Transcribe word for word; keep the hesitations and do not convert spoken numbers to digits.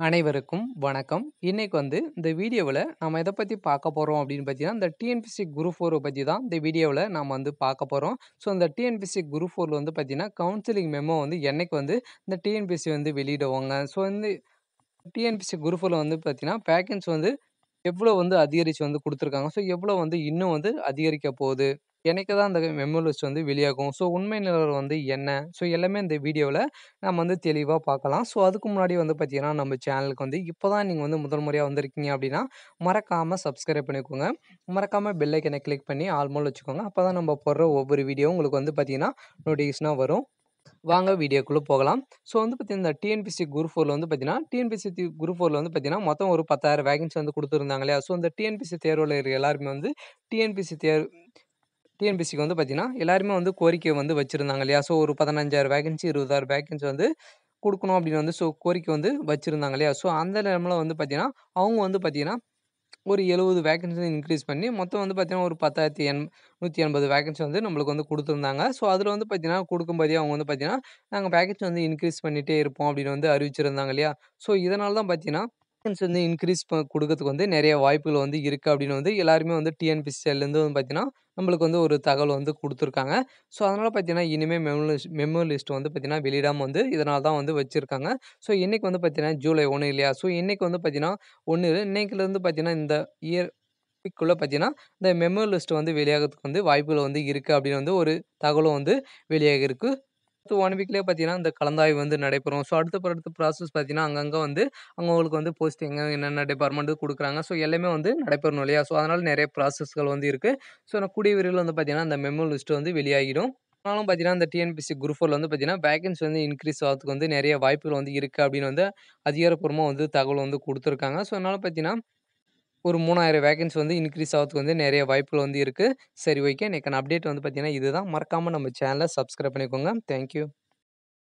அனைவருக்கும் வணக்கம். இன்னைக்கு வந்து இந்த வீடியோவில் நம்ம எதை பற்றி பார்க்க போகிறோம் அப்படின்னு பார்த்தீங்கன்னா, இந்த டிஎன்பிஎஸ்சி குரூப் ஃபோரை பற்றி தான் இந்த வீடியோவில் நாம் வந்து பார்க்க போகிறோம். ஸோ இந்த டிஎன்பிஎஸ்சி குரூப் ஃபோரில் வந்து பார்த்தீங்கன்னா, கவுன்சிலிங் மெமோ வந்து என்னைக்கு வந்து இந்த டிஎன்பிஎஸ்சி வந்து வெளியிடுவாங்க. ஸோ வந்து டிஎன்பிஎஸ்சி குரூப் ஃபோரில் வந்து பார்த்தீங்கன்னா, வேக்கன்சி வந்து எவ்வளோ வந்து அதிகரித்து வந்து கொடுத்துருக்காங்க. ஸோ எவ்வளோ வந்து இன்னும் வந்து அதிகரிக்க போகுது. எனக்கு தான் அந்த மெமோ லிஸ்ட் வந்து வெளியாகும். ஸோ உண்மை நிலவரம் வந்து என்ன? ஸோ எல்லாமே இந்த வீடியோவில் நம்ம வந்து தெளிவாக பார்க்கலாம். ஸோ அதுக்கு முன்னாடி வந்து பார்த்தீங்கன்னா, நம்ம சேனலுக்கு வந்து இப்போ தான் நீங்கள் வந்து முதல் முறையாக வந்திருக்கீங்க அப்படின்னா, மறக்காமல் சப்ஸ்கிரைப் பண்ணிக்கோங்க. மறக்காமல் பெல் ஐக்கனை கிளிக் பண்ணி ஆல் மோல் வச்சுக்கோங்க. அப்போ தான் நம்ம போடுற ஒவ்வொரு வீடியோ உங்களுக்கு வந்து பார்த்தீங்கன்னா நோட்டிஃபிகேஷனாக வரும். வாங்க வீடியோக்குள்ளே போகலாம். ஸோ வந்து பார்த்தீங்கன்னா, இந்த டிஎன்பிஎஸ்சி குரூப் ஃபோரில் வந்து பார்த்தீங்கன்னா, டிஎன்பிஎஸ்சி குரூப் ஃபோரில் வந்து பார்த்தீங்கன்னா, மொத்தம் ஒரு பத்தாயிரம் வேகன்சி வந்து கொடுத்துருந்தாங்க இல்லையா? ஸோ இந்த டிஎன்பிஎஸ்சி தேர்வில் இருக்கிற எல்லாருமே வந்து டிஎன்பிஎஸ்சி தேர்வு டிஎன்பிஎஸ்சிக்கு வந்து பார்த்தீங்கன்னா, எல்லாருமே வந்து கோரிக்கை வந்து வச்சிருந்தாங்க இல்லையா? ஸோ ஒரு பதினைந்தாயிரம் வேகன்சி, இருபதாயிரம் வேகன்சி வந்து குடுக்கணும் அப்படின்னு வந்து ஸோ கோரிக்கை வந்து வச்சிருந்தாங்க இல்லையா? ஸோ அந்த டைம்ல வந்து பார்த்தீங்கன்னா, அவங்க வந்து பார்த்தீங்கன்னா, ஒரு எழுபது வேகன்சி இன்க்ரீஸ் பண்ணி மொத்தம் வந்து பார்த்தீங்கன்னா, ஒரு பத்தாயிரத்து எண் நூற்றி எண்பது வேகன்சி வந்து நம்மளுக்கு வந்து குடுத்துருந்தாங்க. ஸோ அதில வந்து பார்த்தீங்கன்னா, குடுக்கும்போதே அவங்க வந்து பார்த்தீங்கன்னா, நாங்க வேகன்சி வந்து இன்க்ரீஸ் பண்ணிட்டே இருப்போம் அப்படின்னு வந்து அறிவிச்சிருந்தாங்க இல்லையா? ஸோ இதனால தான் பார்த்தீங்கன்னா, வேகன்சி வந்து இன்க்ரீஸ் ப குடுக்கறதுக்கு வந்து நெறைய வாய்ப்புகள் வந்து இருக்கு அப்படின்னு வந்து எல்லாருமே வந்து டிஎன்பிஎஸ்சி சைட்லேருந்து வந்து பார்த்தீங்கன்னா, நம்மளுக்கு வந்து ஒரு தகவல் வந்து குடுத்துருக்காங்க. ஸோ அதனால பார்த்தீங்கன்னா, இனிமே மெமோ லிஸ்ட் மெமோ லிஸ்ட் வந்து பார்த்தீங்கன்னா, வெளியிடாம வந்து இதனால தான் வந்து வச்சிருக்காங்க. ஸோ இன்னைக்கு வந்து பார்த்தீங்கன்னா, ஜூலை ஒன்று இல்லையா? ஸோ இன்னைக்கு வந்து பார்த்தீங்கன்னா, ஒன்று இன்னைக்குலேருந்து பார்த்தீங்கன்னா, இந்த இயர் வீக்குள்ள பார்த்தீங்கன்னா, இந்த மெமோ லிஸ்ட் வந்து வெளியாகறதுக்கு வந்து வாய்ப்புகள் வந்து இருக்கு அப்படின்னு வந்து ஒரு தகவலும் வந்து வெளியாகிருக்கு. அடுத்து ஒரு வீக்லயே பார்த்தீங்கன்னா, இந்த கலந்தாய்வு வந்து நடைபெறும். ஸோ அடுத்த அடுத்த ப்ராசஸ் பார்த்தீங்கன்னா, அங்கங்க வந்து அவங்களுக்கு வந்து போஸ்டிங் என்னென்ன டிபார்ட்மெண்ட் குடுக்குறாங்க. ஸோ எல்லாமே வந்து நடைபெறணும் இல்லையா? ஸோ அதனால நெறைய ப்ராசஸ்கள் வந்து இருக்கு. ஸோ நான் கூடிய விரைவில வந்து பார்த்தீங்கன்னா, இந்த மெமோ லிஸ்ட் வந்து வெளியாகிடும். ஆனாலும் பார்த்தீங்கன்னா, இந்த டிஎன்பிஎஸ்சி குரூப் ஃபோர்ல வந்து பார்த்தீங்கன்னா, வேகன்சி வந்து இன்க்ரீஸ் ஆகறதுக்கு வந்து நெறைய வாய்ப்புகள் வந்து இருக்கு அப்படின்னு வந்து அதிகாரப்பூர்வமா வந்து தகவல் வந்து குடுத்துருக்காங்க. ஸோ அதனால பார்த்தீங்கன்னா, ஒரு மூவாயிரம் வேகன்சி வந்து இன்க்ரீஸ் ஆகறதுக்கு வந்து நெறைய வாய்ப்புகள் வந்து இருக்கு. சரி ஓகே. இன்னைக்கான அப்டேட் வந்து பார்த்தீங்கன்னா, இதுதான். மறக்காம நம்ம சேனல சப்ஸ்கிரைப் பண்ணிக்கோங்க. Thank you.